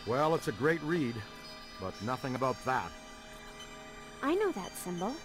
Well, it's a great read, but nothing about that. I know that symbol.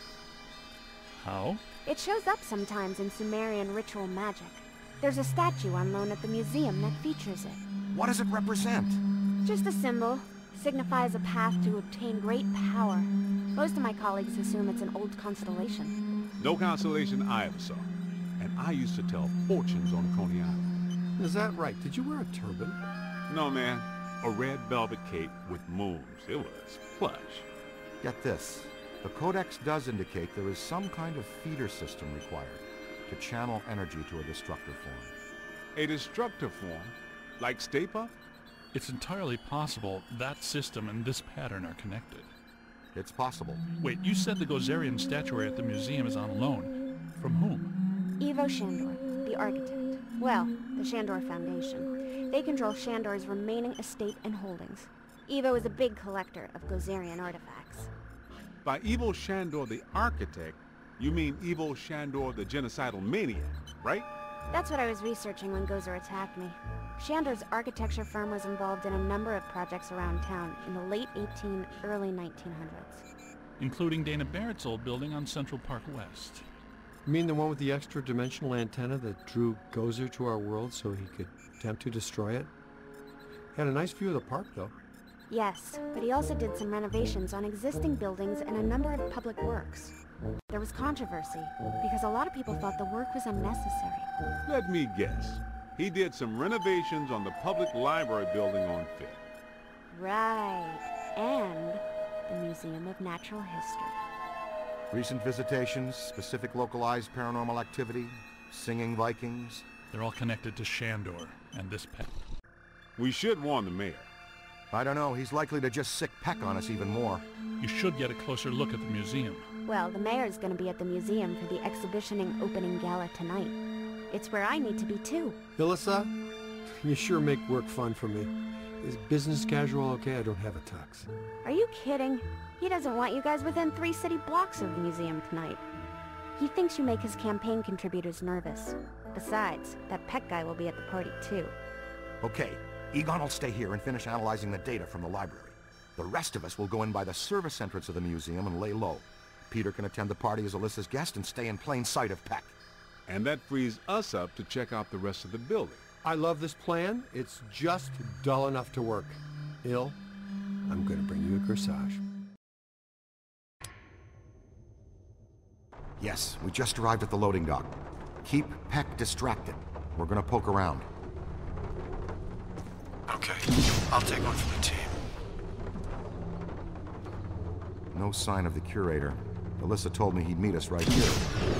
How? It shows up sometimes in Sumerian ritual magic. There's a statue on loan at the museum that features it. What does it represent? Just a symbol. Signifies a path to obtain great power. Most of my colleagues assume it's an old constellation. No constellation I ever saw. And I used to tell fortunes on Coney Island. Is that right? Did you wear a turban? No, man. A red velvet cape with moons. It was plush. Get this. The Codex does indicate there is some kind of feeder system required to channel energy to a destructor form. A destructor form? Like Stay Puft? It's entirely possible that system and this pattern are connected. It's possible. Wait, you said the Gozerian statuary at the museum is on loan. From whom? Ivo Shandor, the architect. Well, the Shandor Foundation. They control Shandor's remaining estate and holdings. Ivo is a big collector of Gozerian artifacts. By Ivo Shandor the architect, you mean Ivo Shandor the genocidal maniac, right? That's what I was researching when Gozer attacked me. Shandor's architecture firm was involved in a number of projects around town in the late early 1900s. Including Dana Barrett's old building on Central Park West. You mean the one with the extra-dimensional antenna that drew Gozer to our world so he could attempt to destroy it? Had a nice view of the park, though. Yes, but he also did some renovations on existing buildings and a number of public works. There was controversy, because a lot of people thought the work was unnecessary. Let me guess. He did some renovations on the public library building on Fifth. Right, and the Museum of Natural History. Recent visitations, specific localized paranormal activity, singing Vikings. They're all connected to Shandor and this pet. We should warn the mayor. I don't know, he's likely to just sick peck on us even more. You should get a closer look at the museum. Well, the mayor's gonna be at the museum for the exhibitioning opening gala tonight. It's where I need to be too. Ilissa, you sure make work fun for me. Is business casual okay? I don't have a tux. Are you kidding? He doesn't want you guys within 3 city blocks of the museum tonight. He thinks you make his campaign contributors nervous. Besides, that Peck guy will be at the party too. Okay, Egon will stay here and finish analyzing the data from the library. The rest of us will go in by the service entrance of the museum and lay low. Peter can attend the party as Alyssa's guest and stay in plain sight of Peck. And that frees us up to check out the rest of the building. I love this plan. It's just dull enough to work. Il, I'm gonna bring you a corsage. Yes, we just arrived at the loading dock. Keep Peck distracted. We're gonna poke around. Okay, I'll take one for the team. No sign of the curator. Alyssa told me he'd meet us right here.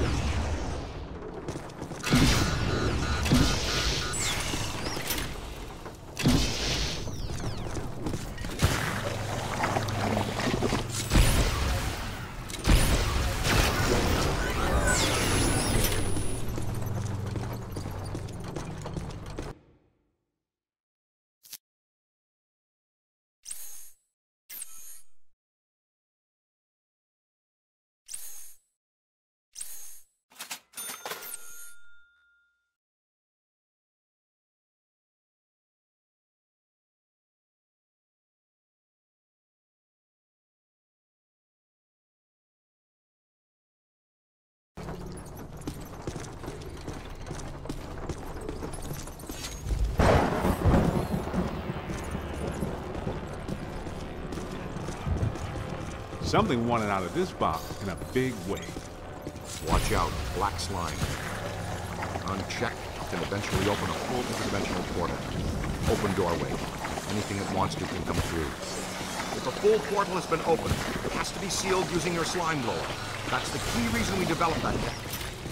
Something wanted out of this box in a big way. Watch out, black slime. Unchecked can eventually open a full interdimensional portal. Open doorway. Anything it wants to can come through. If a full portal has been opened, it has to be sealed using your slime blower. That's the key reason we developed that tech.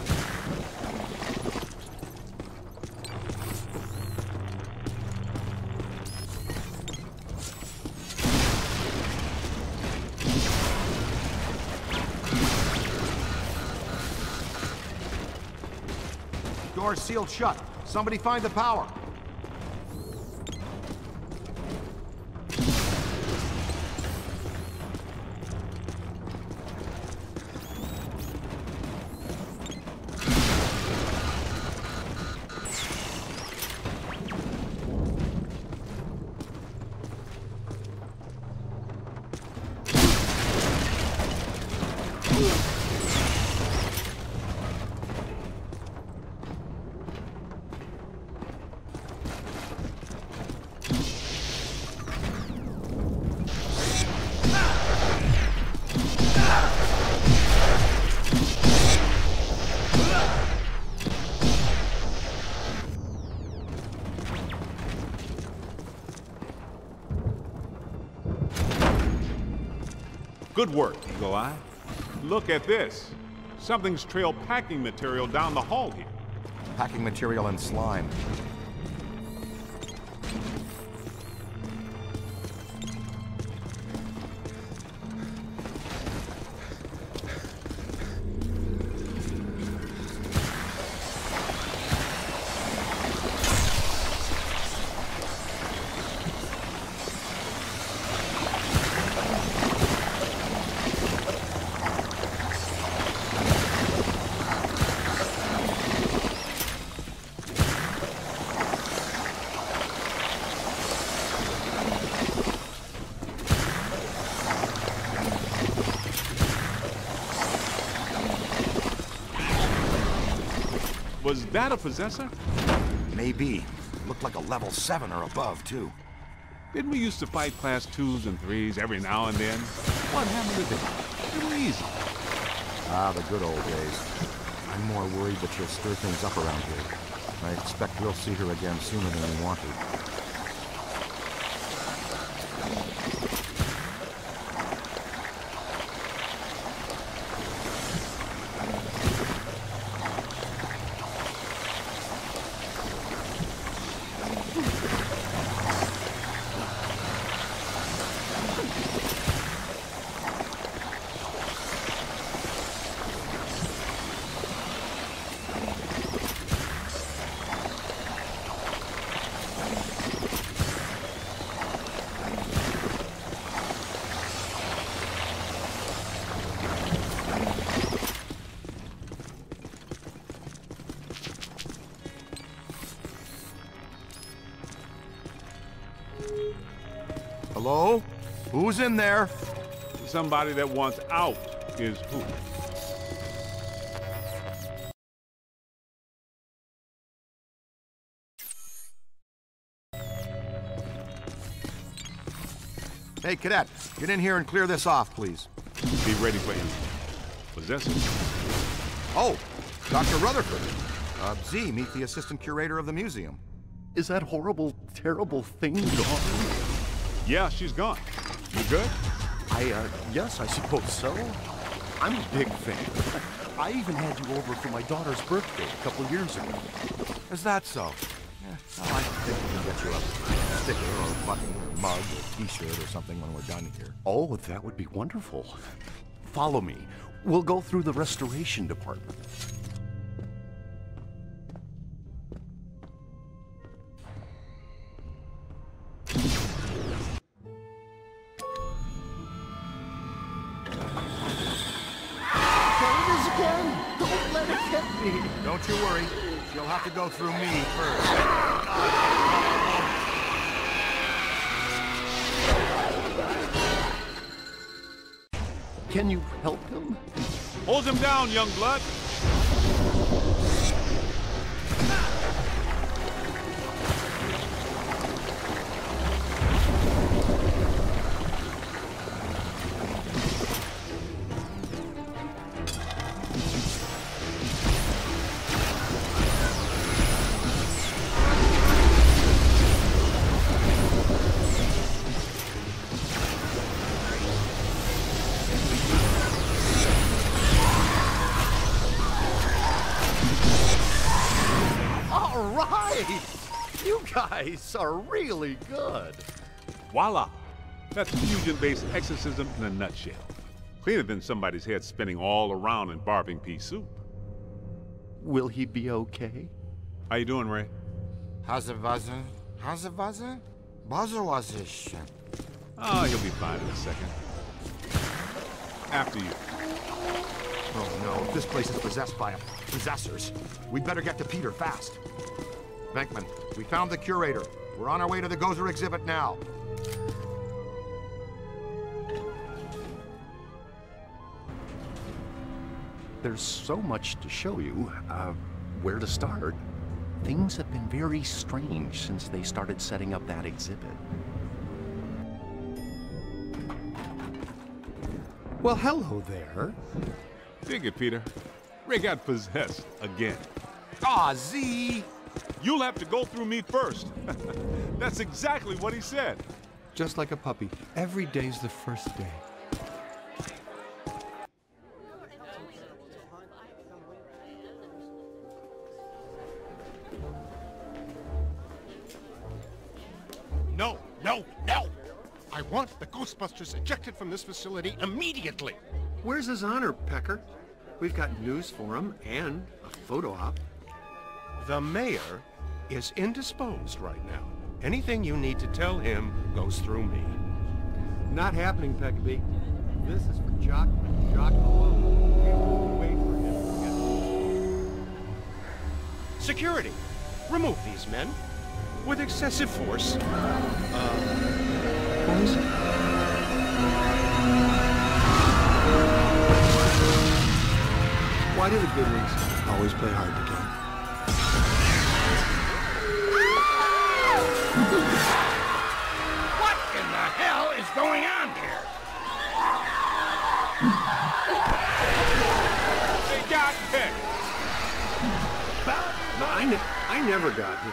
Door's sealed shut. Somebody find the power. Good work, Eagle Eye. Look at this. Something's trailed packing material down the hall here. Packing material and slime. Was that a possessor? Maybe. Looked like a level 7 or above, too. Didn't we used to fight class 2s and 3s every now and then? What happened to them? They were easy. Ah, the good old days. I'm more worried that she'll stir things up around here. I expect we'll see her again sooner than we want to. Hello? Who's in there? Somebody that wants out is who? Hey, Cadet, get in here and clear this off, please. Be ready for him. Possessor. Oh, Dr. Rutherford. Z, meet the assistant curator of the museum. Is that horrible, terrible thing gone? Yeah, she's gone. You good? Yes, I suppose so. I'm a big fan. I even had you over for my daughter's birthday a couple years ago. Is that so? Yeah, well, I think we can get you a sticker or a button or a mug or a t-shirt or something when we're done here. Oh, that would be wonderful. Follow me. We'll go through the restoration department. Don't you worry. You'll have to go through me first. Can you help him? Hold him down, young blood. You guys are really good. Voila! That's fusion-based exorcism in a nutshell. Cleaner than somebody's head spinning all around in barbing pea soup. Will he be okay? How you doing, Ray? How's it, Buzzer? Buzzer was this shit. Oh, he'll be fine in a second. After you. Oh no, if this place is possessed by possessors, we'd better get to Peter fast. Venkman, we found the curator. We're on our way to the Gozer exhibit now. There's so much to show you. Where to start? Things have been very strange since they started setting up that exhibit. Well, hello there. Dig it, Peter. Ray got possessed again. Aw, Z! You'll have to go through me first. That's exactly what he said. Just like a puppy. Every day's the first day. No, no, no! I want the Ghostbusters ejected from this facility immediately! Where's his honor, Pecker? We've got news for him and a photo op. The mayor is indisposed right now. Anything you need to tell him goes through me. Not happening, Peckaby. This is for Jock alone. We won't wait for him to get... Security! Remove these men. With excessive force. Boys? Why do the good ones always play hard to get? What in the hell is going on here? They got picked. I never got here.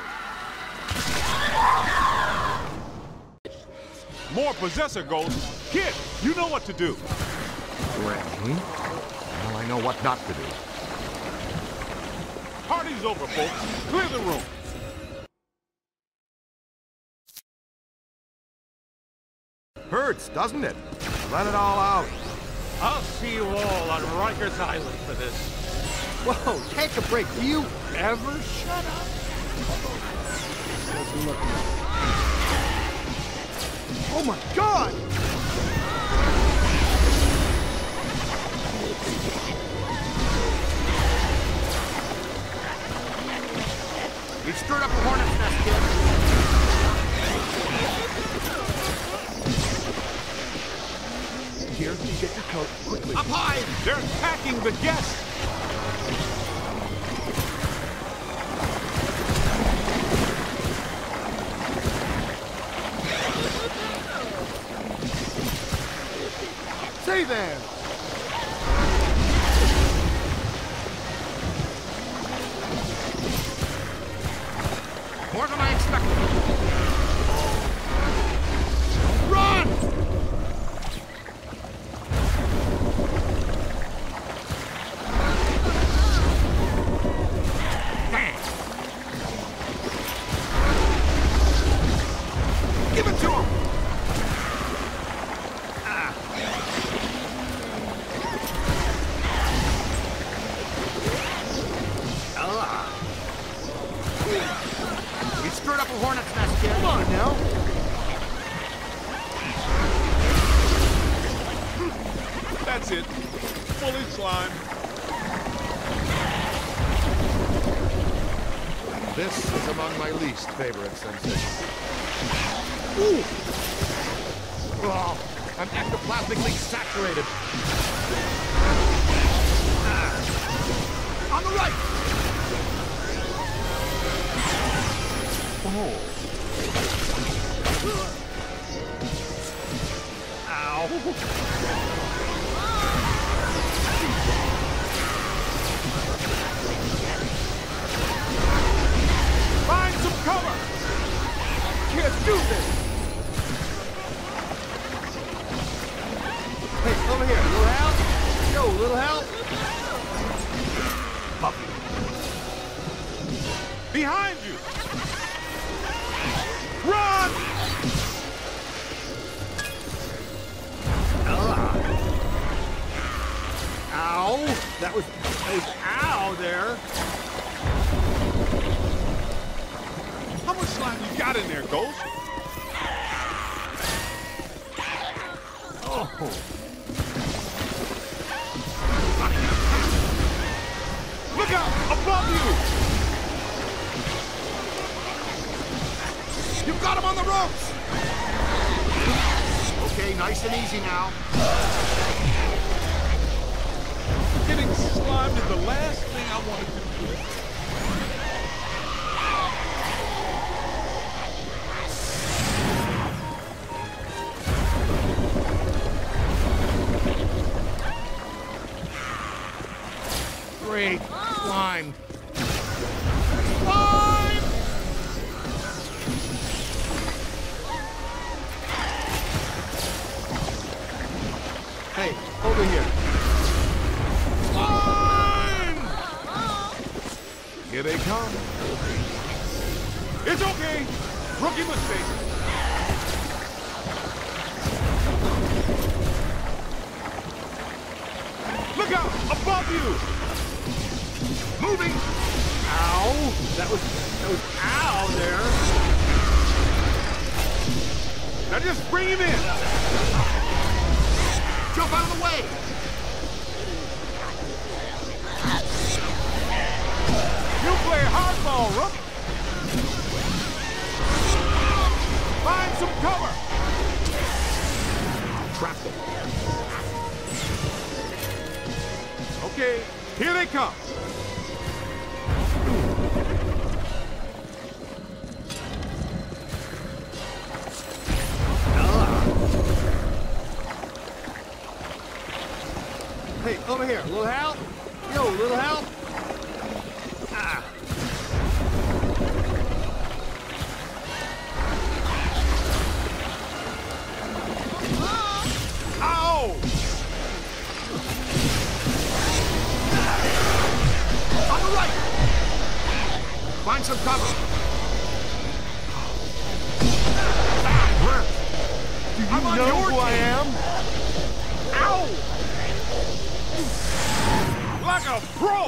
More possessor ghosts. Kid, you know what to do. Ray? Well, I know what not to do. Party's over, folks. Clear the room. Hurts, doesn't it? Let it all out. I'll see you all on Rikers Island for this. Whoa, take a break. Do you ever shut up? Oh my God! We've stirred up a hornet's nest, kid. Here, you get your coat quickly. Up high! They're attacking the guests! Stay there! More than I expected. Run! Give it to him! We stirred up a hornet's nest, kid. Come on now. That's it. Fully slimed. This is among my least favorite sensations. Ooh! Oh, I'm ectoplasmically saturated. On the right! Oh. Ow! Find some cover! Can't do this! Hey, over here. Little help? Yo, little help? Behind you! Run! Ow! That was ow there. How much slime you got in there, Ghost? Oh. Look out! Above you! You've got him on the ropes! Okay, nice and easy now. Getting slimed is the last thing I wanted to do. Great. Slime. Slime! Hey, over here. Slime! Here they come. It's okay. Rookie mistake. you! Moving! Ow! That was ow there. Now just bring him in! Jump out of the way! You play hardball, Rook! Find some cover! Trap them. Okay, here they come. Hey, over here, little help? Yo, little help? Ah. Ow! On the right! Find some cover. Do you I'm on know your who I team. am? Ow! Like a pro!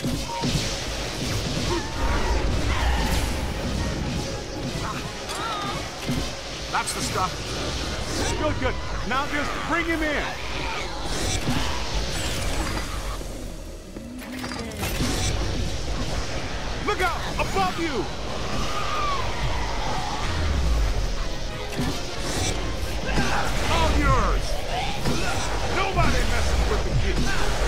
That's the stuff. Good, good. Now just bring him in. Look out! Above you! All yours! Nobody messes with the kid.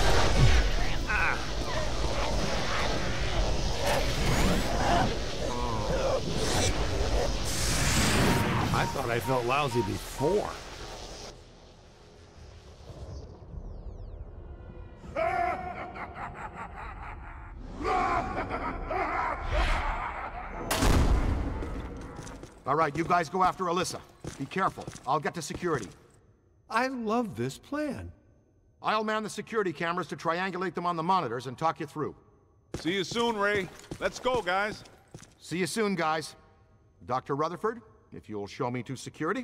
I thought I felt lousy before. All right, you guys go after Alyssa. Be careful. I'll get to security. I love this plan. I'll man the security cameras to triangulate them on the monitors and talk you through. See you soon, Ray. Let's go, guys. See you soon, guys. Dr. Rutherford, if you'll show me to security.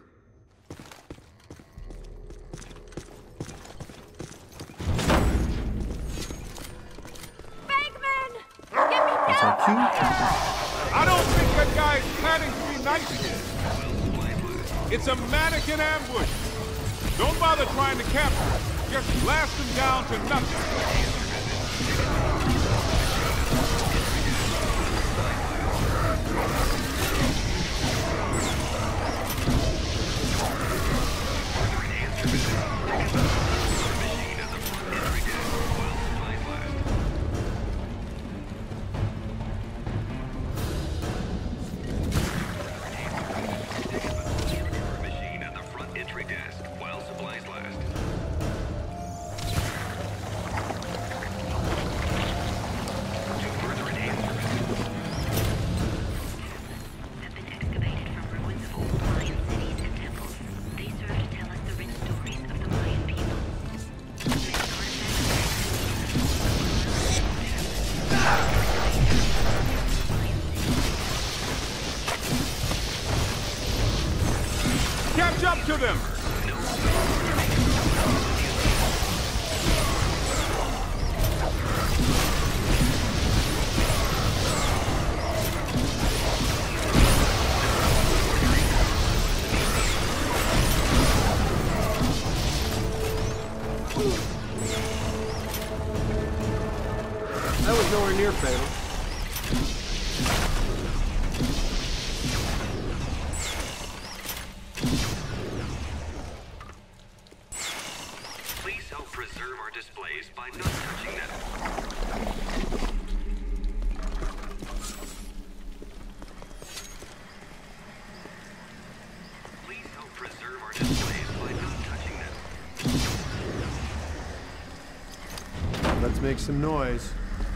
Bankman! Get me down! That's our cue. I don't think that guy's planning to be nice here. It's a mannequin ambush. Don't bother trying to capture him. Just blast him down to nothing. Catch up to them! That was nowhere near fatal. Please help preserve our displays by not touching them. Please help preserve our displays by not touching them. Let's make some noise.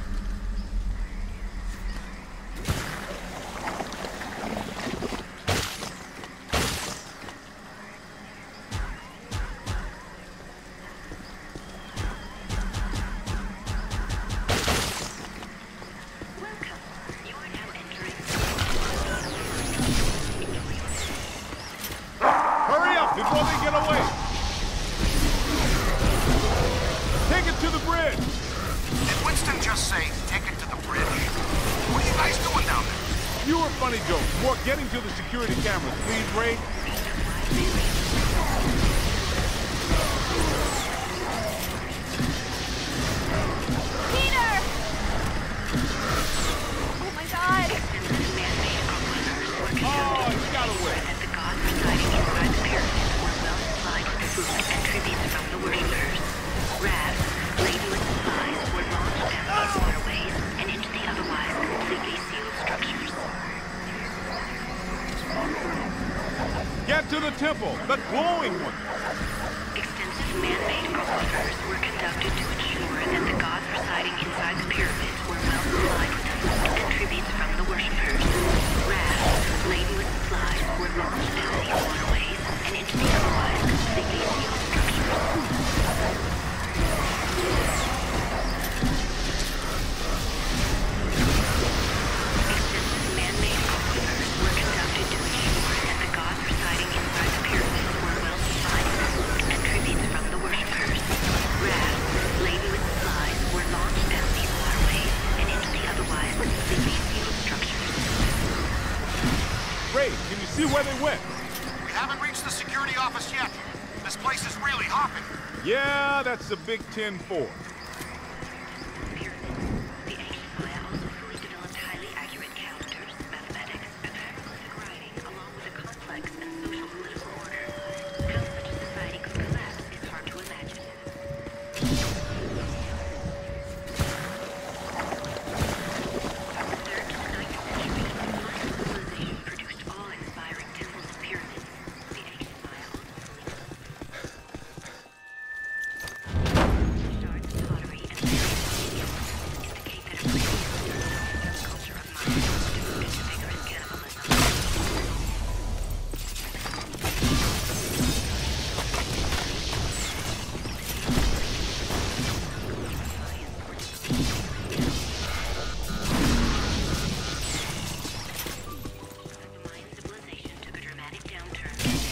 Hurry up before they get away! Take it to the bridge! Winston just say, take it to the bridge? What are you guys doing down there? Fewer funny jokes, more getting to the security cameras. Please, Ray. Peter! Oh my god! Oh, he got away. The gods residing inside the pyramids were well supplied with the food and tributes from the worshippers. Rafts, laden with supplies, were launched down these waterways and into the otherwise completely sealed structures. Get to the temple, the glowing one. Extensive man-made aquifers were conducted to ensure that the gods residing inside the pyramids were well supplied with food and tributes from the worshippers. Rafts, laden with supplies, were launched down these waterways and into the otherwise completely sealed structures. Extensive man-made aquifers were conducted to ensure that the gods residing inside the pyramids were well supplied with food and tributes from the worshippers. Rafts, laden with supplies, were launched down these waterways and into the otherwise completely sealed structures. Ray, can you see where they went? We haven't reached the security office yet. This place is really hopping. Yeah, that's the Big 10-4. The ancient Maya also fully developed highly accurate calendars, mathematics, and hieroglyphic writing, along with a complex and social political order. How such a society could collapse is hard to imagine. The 3rd to the 9th century, Mayan civilization produced awe-inspiring temples and pyramids. The ancient Maya also shards, pottery, and various monuments indicate that a previously unknown culture of Maya was doomed to vigorous cannibalism. The Mayan civilization took a dramatic downturn.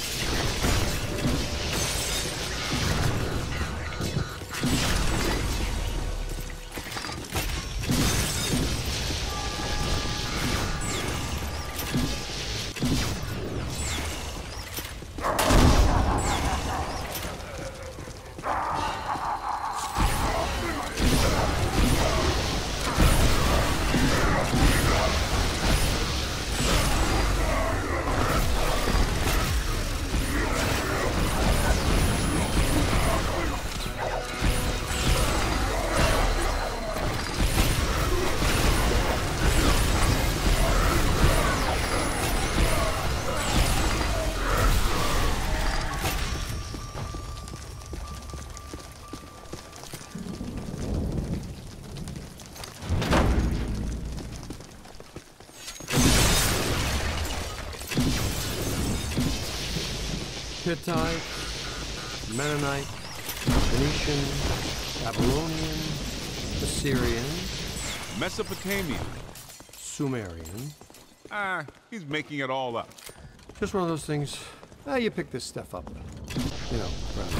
Hittite, Mennonite, Phoenician, Babylonian, Assyrian, Mesopotamian. Sumerian. He's making it all up. Just one of those things. You pick this stuff up. You know, rather.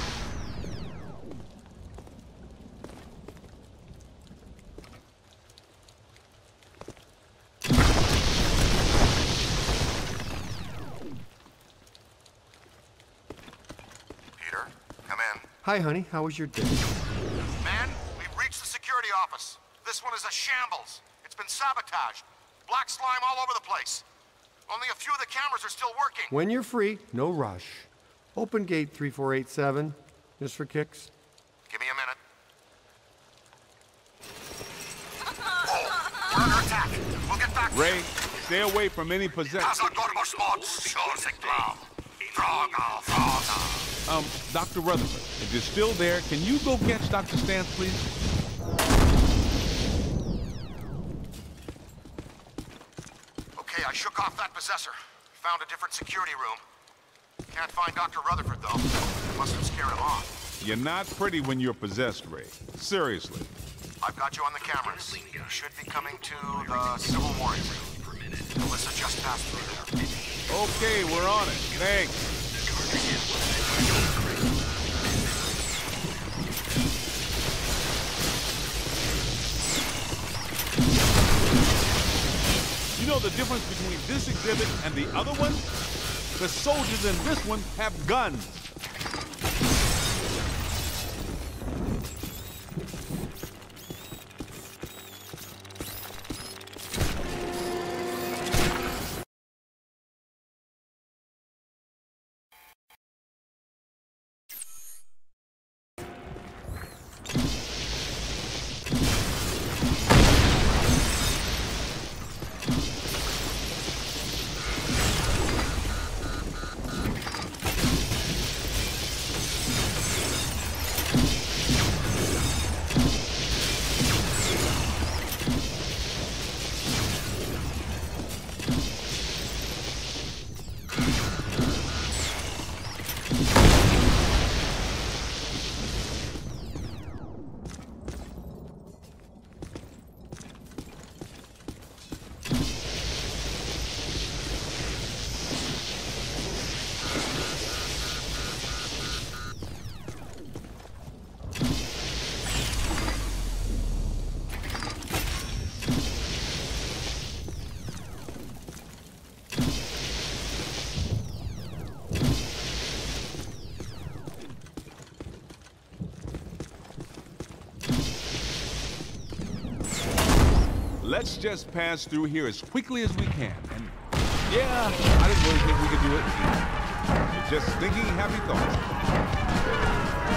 Peter, come in. Hi, honey. How was your day? Man, we've reached the security office. This one is a shambles. It's been sabotaged. Black slime all over the place. Only a few of the cameras are still working. When you're free, no rush. Open gate 3487, just for kicks. Give me a minute. We're under attack. We'll get back to you. Ray, stay away from any possession. Dr. Rutherford, if you're still there, can you go catch Dr. Stantz, please? Okay, I shook off that possessor. Found a different security room. Can't find Dr. Rutherford, though. Must have scared him off. You're not pretty when you're possessed, Ray. Seriously. I've got you on the cameras. You should be coming to the Civil Warrior room. Melissa just passed through there. Okay, we're on it. Thanks. know the difference between this exhibit and the other one? The soldiers in this one have guns. Let's just pass through here as quickly as we can. And yeah, I didn't really think we could do it. Just thinking happy thoughts.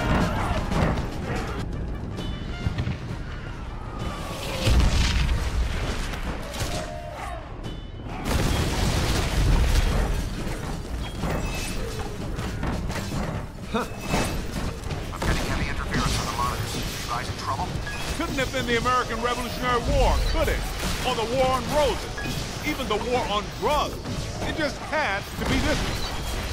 I'm getting heavy interference on the monitors. You guys in trouble? Couldn't have been the American Revolutionary War, could it? Or the War on Roses. Even the War on Drugs. It just had to be this one.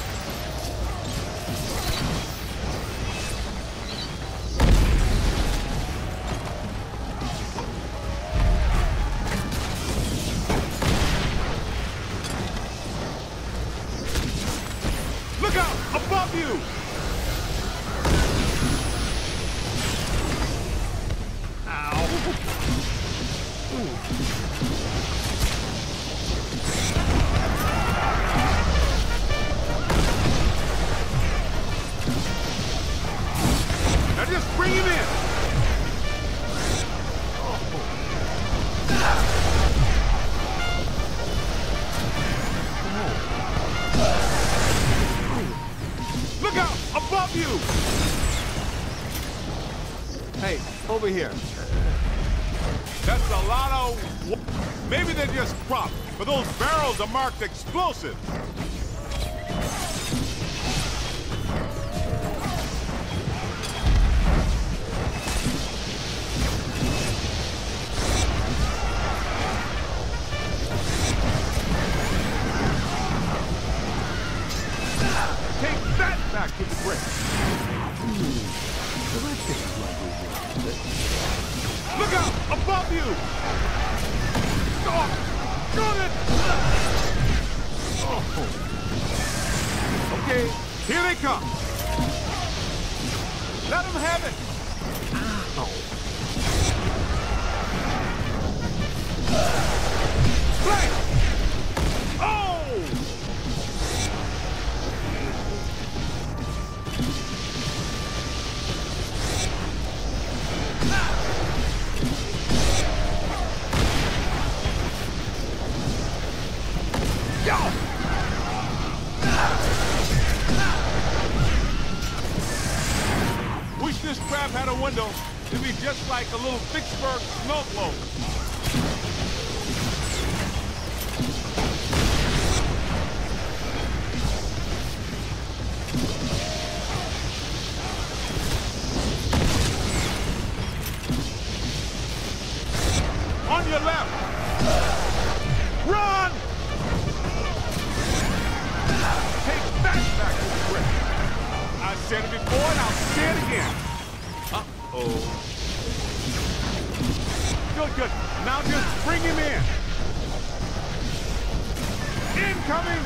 Look out! Above you! Now just bring him in! Look out! Above you! Hey, over here. That's a lot of... Maybe they're just props, but those barrels are marked explosives. Take that back to the brick. Look out! Above you! Oh, got it! Oh. Okay, here they come. Let them have it. Flank! Oh! Wish this crap had a window. It'd be just like a little Vicksburg snow globe. On your left. Run! Take that back to the brick. I said it before and I'll say it again. Uh-oh. Good, good. Now just bring him in. Incoming!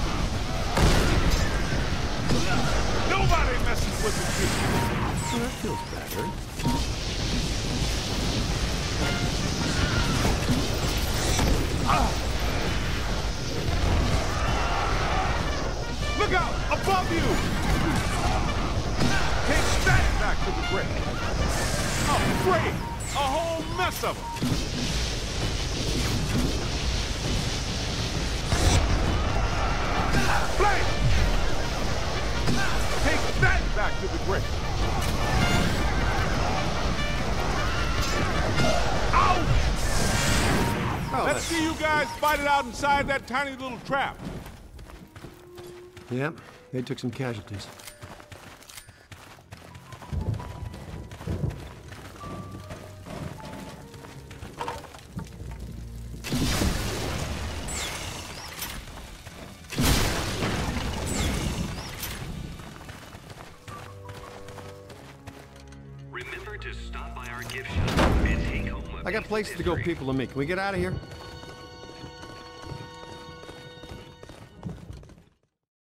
Nobody messes with the kid. Well, that feels better. Look out! Above you! Take that back to the brick. Oh, great! A whole mess of them. Flame! Take that back to the brick. Ouch! Oh, Let's see you guys fight it out inside that tiny little trap. Yep, they took some casualties. Remember to stop by our gift shop and take home a I got places to go, people to meet. Can we get out of here?